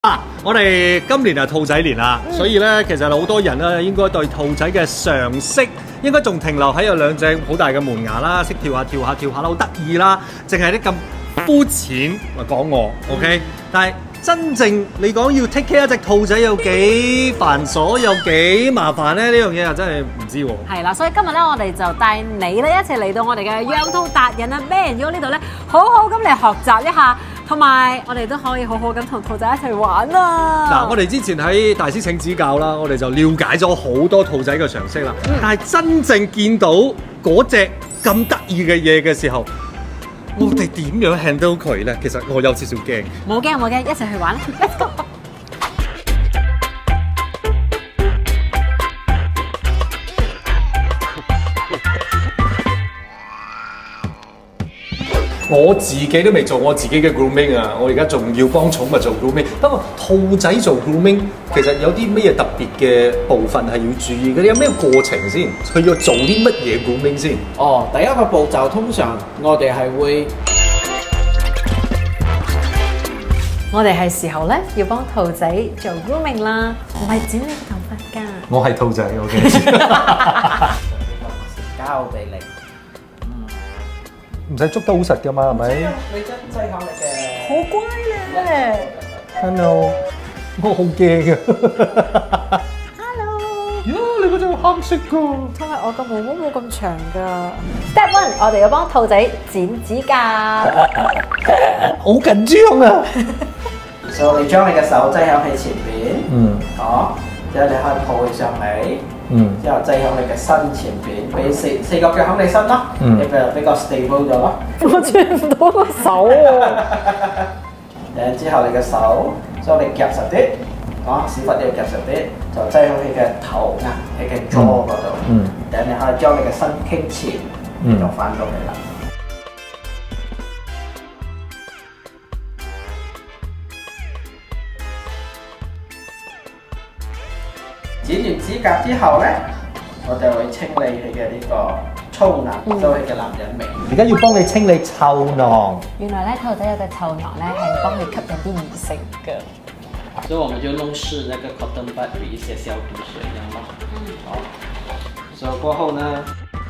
我哋今年係兔仔年啦，所以咧其實好多人咧應該對兔仔嘅常識應該仲停留喺有兩隻好大嘅門牙啦，識跳下跳下跳下好得意啦，淨係啲咁膚淺咪講我 ，OK？但係真正你講要 take care 一隻兔仔有幾繁瑣，有幾麻煩咧？呢樣嘢又真係唔知喎。 係啦，所以今日咧我哋就帶你咧一齊嚟到我哋嘅養兔達人啊 Ben 呢度咧，好好咁嚟學習一下。同埋，我哋都可以好好咁同兔仔一齊玩啊！ 嗱，我哋之前喺大師請指教啦，我哋就了解咗好多兔仔嘅常識啦。但係真正見到嗰隻咁得意嘅嘢嘅時候，我哋點樣 handle 佢咧？其實我有少少驚。 冇驚冇驚，一齊去玩啦 ！Let's go！ 我自己都未做我自己嘅 grooming 啊！我而家仲要幫寵物做 grooming。不過兔仔做 grooming 其實有啲咩特別嘅部分係要注意嘅？有咩過程先？佢要做啲乜嘢 grooming 先？ 哦，第一個步驟通常我哋係會， 我哋係時候咧要幫兔仔做 grooming 啦，唔係剪你嘅頭髮㗎。 我係兔仔 ，OK。 交俾你。 唔使捉得好實㗎嘛，係咪？ 你真係考力嘅。 好乖咧 Hello， 我好驚啊 ！Hello， 呀，你嗰隻黑色㗎。 因為我個毛毛冇咁長㗎。Step 1，我哋要幫兔仔剪指甲。 好緊張啊！ 所以你將你嘅手擠喺前邊。 嗯。 好，之後你可以抱起上嚟。 嗯。之後擠喺你嘅身前邊，俾四個腳喺你身啦。嗯。你比較 stable 咗咯。 我轉唔到個手喎。 然之後你嘅手，將你夾實啲，屎忽要夾實啲，就擠喺你嘅頭啊，你嘅 jaw 嗰度。嗯。然後你可以將你嘅身傾前，就翻到嚟啦。剪完指甲之後咧，我就會清理佢嘅呢個粗囊，都係嘅男人味。 而家要幫你清理臭囊。 原來咧兔仔有個臭囊咧係幫佢吸引啲異性㗎。 所以我們就弄濕那個 cotton bud 與一些消毒水一樣咯。好。所以過後呢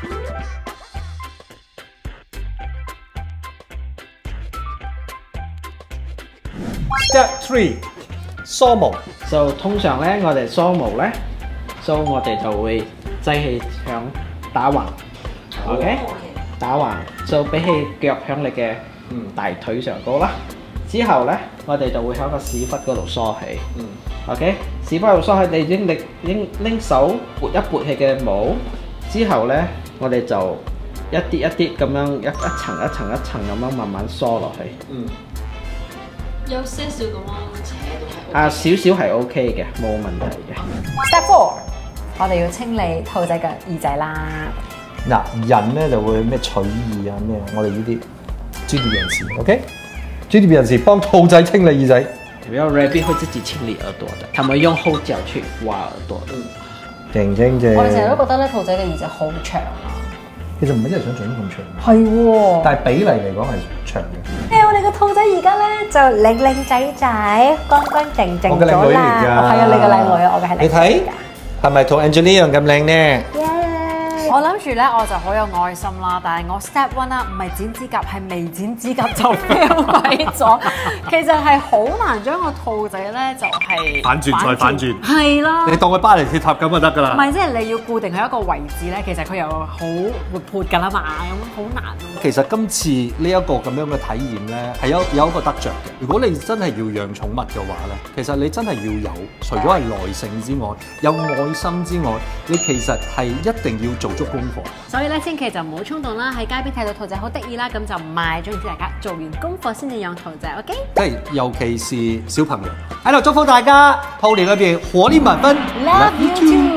Step 3，梳毛。 就通常咧，我哋梳毛咧，我哋就會擠氣響打橫 ，OK？ 打橫，就俾氣腳響你嘅大腿上高啦。之後咧，我哋就會喺個屎忽嗰度梳起，OK？ 屎忽度梳起，你拎手撥一撥氣嘅毛，之後咧，我哋就一啲一啲咁樣一層一層一層咁樣慢慢梳落去。 有些少咁樣斜度係。 少少係 OK 嘅，冇問題嘅。 Step 4，我哋要清理兔仔嘅耳仔啦。 嗱，人咧就會咩取耳啊咩，我哋呢啲專業人士 ，OK？ 專業人士幫兔仔清理耳仔。 然後 rabbit 會自己清理耳朵的，他們用後腳去挖耳朵。 靜靜啫。 我哋成日都覺得咧，兔仔嘅耳仔好長啊。 其實唔係真係想長得咁長。 係喎。 但係比例嚟講係長嘅。 我哋個兔仔而家咧就靚靚仔仔，乾乾淨淨咗啦。 我嘅靚女嚟㗎。 係啊，你嘅靚女啊，我嘅係靚女。 你睇係咪同 Angeline 一樣咁靚呢？ 我諗住咧，我就好有愛心啦。但係我 Step 1啦，唔係剪指甲，係未剪指甲就 fail 鬼咗。其實係好難將個兔仔咧就係反轉再反轉。 係啦。 你當佢巴黎鐵塔咁就得㗎啦。 唔係，即係你要固定喺一個位置咧，其實佢又好活潑㗎啦嘛，咁好難。 其實今次呢一個咁樣嘅體驗咧，係有一個得着嘅。如果你真係要養寵物嘅話咧，其實你真係要有，除咗係耐性之外，有愛心之外，你其實係一定要做足功課。 所以咧，千祈就唔好衝動啦！喺街邊睇到兔仔好得意啦，咁就買。總之大家做完功課先至養兔仔 ，OK？ 即係尤其是小朋友喺度祝福大家兔年裏邊活力滿分 ，Love you too！